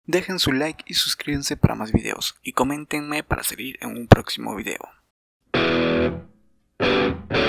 Dejen su like y suscríbanse para más videos y coméntenme para salir en un próximo video.